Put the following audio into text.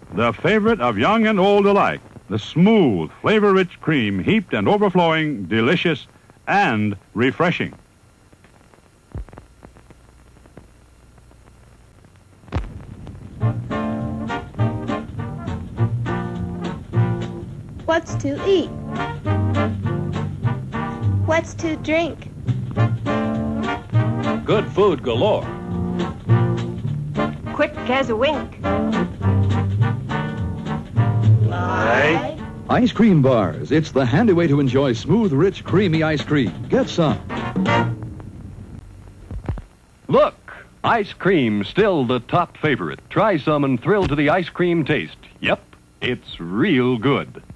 the favorite of young and old alike. The smooth, flavor-rich cream, heaped and overflowing, delicious, and refreshing. What's to eat? What's to drink? Good food galore. Quick as a wink. Live. Ice cream bars. It's the handy way to enjoy smooth, rich, creamy ice cream. Get some. Look, ice cream still the top favorite. Try some and thrill to the ice cream taste. Yep, it's real good.